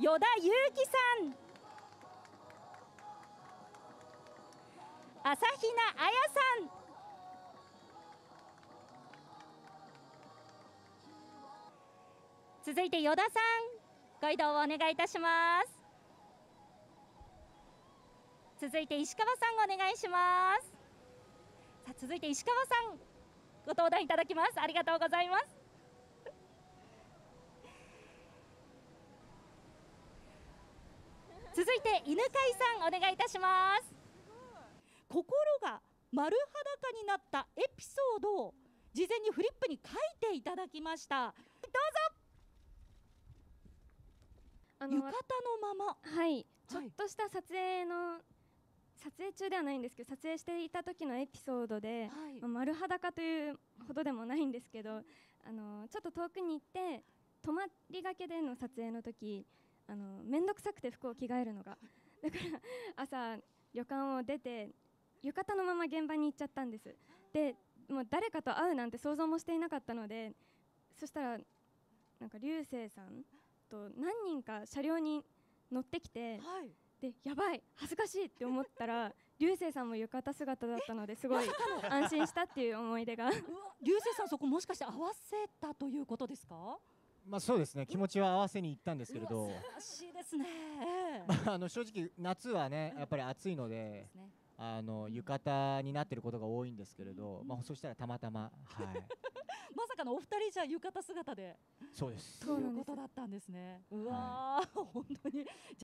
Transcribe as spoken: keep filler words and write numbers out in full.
与田祐希さん、朝比奈彩さん、続いて与田さん、ご移動をお願いいたします。続いて石川さん、お願いします。さあ、続いて石川さん、ご登壇いただきます。ありがとうございます。続いて犬飼さん、お願いいたします。心が丸裸になったエピソードを事前にフリップに書いていただきました。どうぞ。 あの浴衣のまま、 はい、ちょっとした撮影の、撮影中ではないんですけど、撮影していた時のエピソードで、はい、まあ、丸裸というほどでもないんですけど、あのちょっと遠くに行って泊まりがけでの撮影の時、あの面倒くさくて服を着替えるのが、だから朝旅館を出て浴衣のまま現場に行っちゃったんです。でもう誰かと会うなんて想像もしていなかったので、そしたらなんか流星さんと何人か車両に乗ってきて、はい、でやばい恥ずかしいって思ったら流星さんも浴衣姿だったので、すごい安心したっていう思い出が流星さん、そこもしかして合わせたということですか？ まあそうですね、気持ちは合わせに行ったんですけれど、 素晴らしいですね。 まあ、あの正直夏はねやっぱり暑いので、うん、あの浴衣になっていることが多いんですけれど、うん、まあそしたらたまたま、はい、 まさかのお二人じゃ浴衣姿で、 そうです、 ということだったんですね。うわー、はい、本当に。